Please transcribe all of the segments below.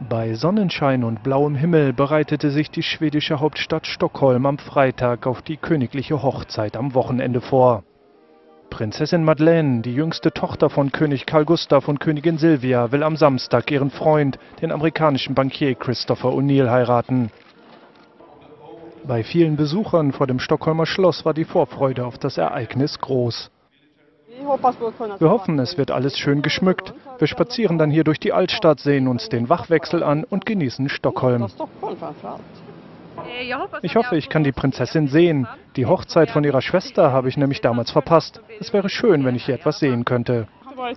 Bei Sonnenschein und blauem Himmel bereitete sich die schwedische Hauptstadt Stockholm am Freitag auf die königliche Hochzeit am Wochenende vor. Prinzessin Madeleine, die jüngste Tochter von König Carl Gustaf und Königin Silvia, will am Samstag ihren Freund, den amerikanischen Bankier Christopher O'Neill, heiraten. Bei vielen Besuchern vor dem Stockholmer Schloss war die Vorfreude auf das Ereignis groß. Wir hoffen, es wird alles schön geschmückt. Wir spazieren dann hier durch die Altstadt, sehen uns den Wachwechsel an und genießen Stockholm. Ich hoffe, ich kann die Prinzessin sehen. Die Hochzeit von ihrer Schwester habe ich nämlich damals verpasst. Es wäre schön, wenn ich hier etwas sehen könnte.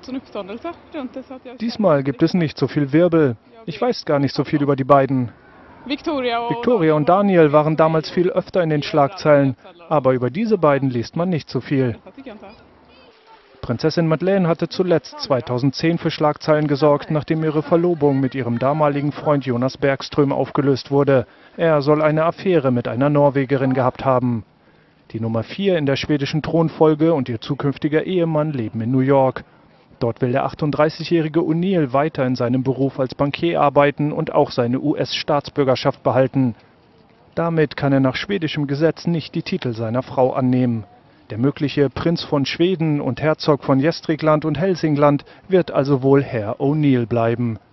Diesmal gibt es nicht so viel Wirbel. Ich weiß gar nicht so viel über die beiden. Victoria und Daniel waren damals viel öfter in den Schlagzeilen, aber über diese beiden liest man nicht so viel. Prinzessin Madeleine hatte zuletzt 2010 für Schlagzeilen gesorgt, nachdem ihre Verlobung mit ihrem damaligen Freund Jonas Bergström aufgelöst wurde. Er soll eine Affäre mit einer Norwegerin gehabt haben. Die Nummer 4 in der schwedischen Thronfolge und ihr zukünftiger Ehemann leben in New York. Dort will der 38-jährige O'Neill weiter in seinem Beruf als Bankier arbeiten und auch seine US-Staatsbürgerschaft behalten. Damit kann er nach schwedischem Gesetz nicht die Titel seiner Frau annehmen. Der mögliche Prinz von Schweden und Herzog von Gästrikland und Hälsingland wird also wohl Herr O'Neill bleiben.